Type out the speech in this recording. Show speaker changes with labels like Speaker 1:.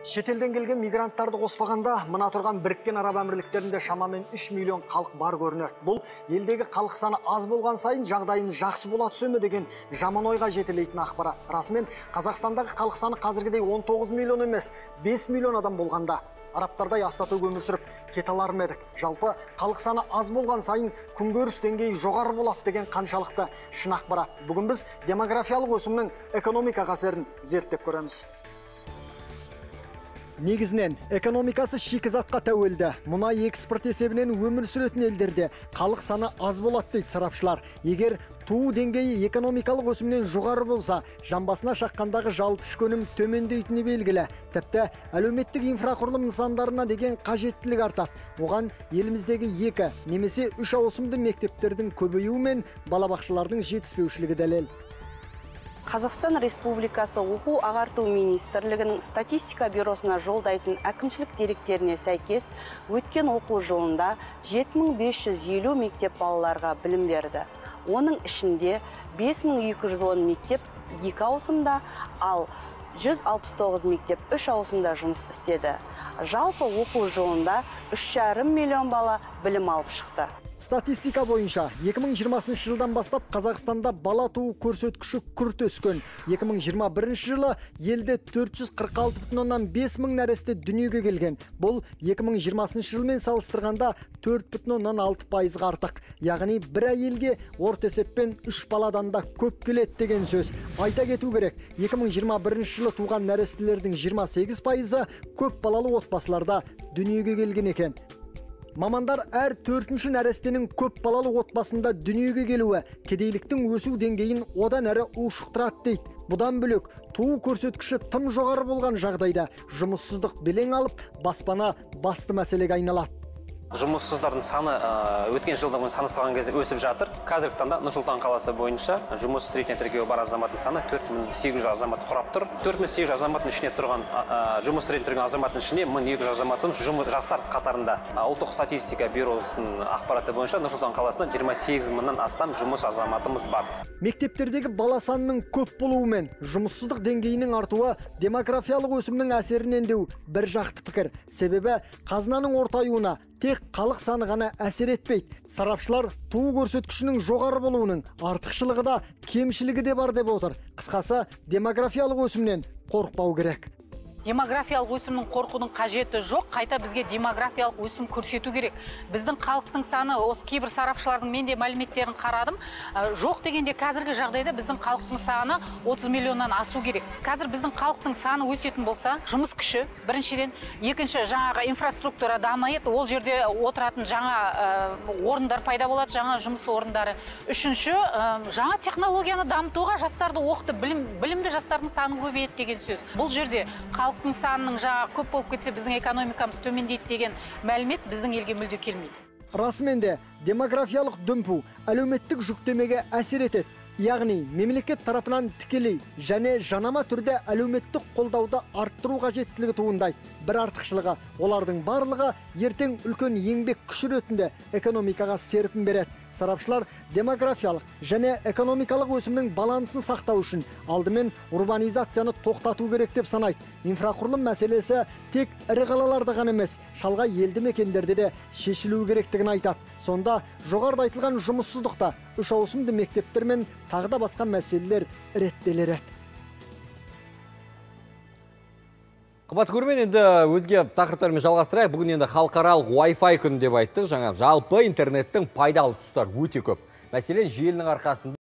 Speaker 1: Шетелден келген мигранттарды қоспағанда, мына тұрған Біріккен Араб Әмірліктерінде шамамен 3 миллион халық бар көрінеді. Бұл елдегі халық саны аз болған сайын жағдайын жақсы бола түсе ме деген жаман ойға жетелейтін ақпарат. Расымен Қазақстандағы халық саны қазіргідей 19 миллион емес, 5 миллион адам болғанда арабтардай астату өмір сүріп кете алар ма едік? Жалпы халық саны аз болған сайын күнкөріс деңгейі жоғары болады деген қаншалықты шын ақпарат. Бүгін біз демографиялық өсімнің экономикаға әсерін зерттеп көреміз. Негізінен экономикасы шикізатқа тәуелді. Мұнай экспорт есебінен өмір сүретін елдерде халық саны аз болады дейді сарапшылар. Егер туу деңгейі экономикалық өсімнен жоғары болса, жамбасына шаққандағы жалпы ішкі өнім төмендейтіні белгілі. Тіпті әлеуметтік инфрақұрылым нысандарына деген қажеттілік артады. Оған еліміздегі 2 немесе 3 ауысымды мектептердің көбеюі мен балабақшалардың жетіспеушілігі дәлел.
Speaker 2: Қазақстан Республикасы оқу ағарту министрлігінің статистика бюросына жолдайтын әкімшілік деректеріне сәйкес, өткен оқу жылында 7550 мектеп балаларға білім берді. Оның ішінде 5210 мектеп 2 ауысымда, ал 169 мектеп 3 ауысымда жұмыс істеді. Жалпы оқу жылында 3,5 миллион бала білім алып шықты.
Speaker 1: Статистика бойынша 2020 жылдан бастап Қазақстанда бала туу көрсеткіші күрт өскен. 2021 жылы елде 446,5 мың нәресте дүниеге келген. Бұл 2020 жылмен салыстырғанда 4,6% артық. Яғни бір әйелге орта есеппен 3 баладан да көп келеді деген сөз. Айта кету керек, 2021 жылы туған нәрестелердің 28%-ы көп балалы отбасыларда дүниеге келген екен. Мамандар әр 4-ші нәрестенің көп балалы отбасында дүниеге келуі кедейліктің өсу деңгейін одан әрі ушықтырады дейді. Бұдан бөлек, туу көрсеткіші тым жоғары болған жағдайда жұмыссыздық белең алып, баспана басты мәселеге айналады.
Speaker 3: Жұмыссыздардың саны өткен жылдығымен салыстырған кезде өсіп жатыр. Қазіргі таңда Нұр-Сұлтан қаласы бойынша жұмыс ретіне тіркеуге бар азаматтың саны 4800 азамат құрап тұр. 4800 азаматтың ішіне тұрған жұмыс ретіне тұрған азаматтың ішінде 1200 азаматымыз жастар қатарында. Ұлттық статистика бюросының ақпараты бойынша Нұр-Сұлтан қаласында 28 мыңнан астам жұмыс азаматымыз бар.
Speaker 1: Мектептердегі бала санының көп болуы мен жұмыссыздық деңгейінің артуы демографиялық өсімнің әсерінен деу бір жақты пікір. Себебі қазынаның ортаюына тек халық саны ғана әсер етпейді. Сарапшылар туу көрсеткішінің жоғары болуының артықшылығы да, кемшілігі де бар деп отыр. Қысқасы, демографиялық өсімнен қорықпау керек.
Speaker 4: Демографиялық өсімнің қорқудың қажеті жоқ, қайта бізге демографиялық өсім көрсету керек. Біздің халықтың саны, осы кейбір сарапшылардың мен де мәліметтерін қарадым, жоқ дегенде қазіргі жағдайда біздің халықтың саны 30 миллионнан асу керек. Қазір біздің халықтың саны өсетін болса, жұмыс күші, біріншіден, екінші жаңағы инфраструктура дамиды, ол жерде отыратын жаңа орындар пайда болады, жаңа жұмыс орындары. Үшінші, жаңа технологияны дамытуға жастарды оқытып, білімді жастардың саны көбейеді деген сөз. Бұл жерде халықтың санының жаңа көп болып кетсе, біздің экономикамыз төмендейді деген мәлімет біздің елге мүлде келмейді.
Speaker 1: Расымен де демографиялық дүмпу әлеуметтік жүктемеге әсер етеді. Яғни мемлекет тарапынан тікелей және жанама түрде әлеуметтік қолдауды арттыру қажеттілігі туындайды. Бір артықшылығы, олардың барлығы ертең үлкен еңбек күші ретінде экономикаға серпін береді. Сарапшылар демографиялық және экономикалық өсімнің балансын сақтау үшін алдымен урбанизацияны тоқтату керек деп санайды. Инфрақұрылым мәселесі тек ірі қалаларда ғана емес, шалғай елді мекендерде де шешілу керектігін айтады. Сонда жоғарыда айтылған жұмыссыздықта 3 ауысымды мектептер мен тағы да басқа мәселелер реттелер еді.
Speaker 5: Қымбатты көрермен, енді өзге тақырыптармен жалғастырайық. Бүгін енді халықаралық Wi-Fi күні деп айттық. Жаңа жалпы интернеттің пайдалы тұстары өте көп. Мәселен, желінің арқасында